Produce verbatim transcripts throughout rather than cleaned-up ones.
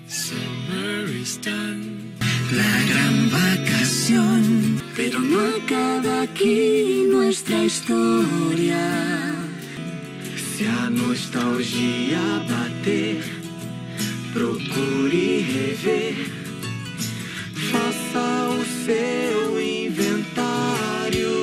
Summer is done, la gran vacación, pero no acaba aquí nuestra historia. Se a nostalgia bater, procure rever, faça o seu inventário.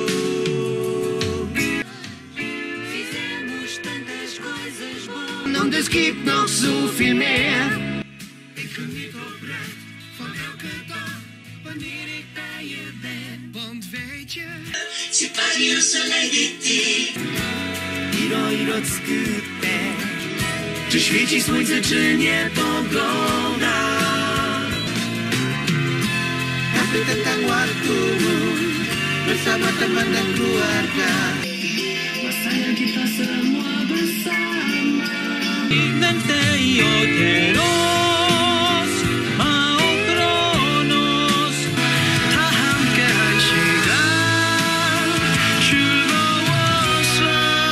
Fizemos tantas coisas boas, não deskeep nog zoveel meer. Ik geniet oprecht van elke dag, wanneer ik bij je ben. Want weet je, c'est pas mieux soleil d'été. いろいろ作って只świeci słońce, czy nie pogoda. Tapi tentang waktu bersama teman dan keluarga, masanya kita semua bersama. Inventei outros maotronos, 다 함께 한 시간 즐거웠어.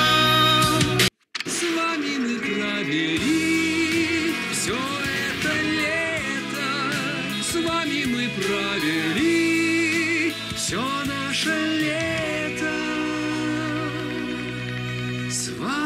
С вами мы провели все это лето, с вами мы провели все наше лето, с вами.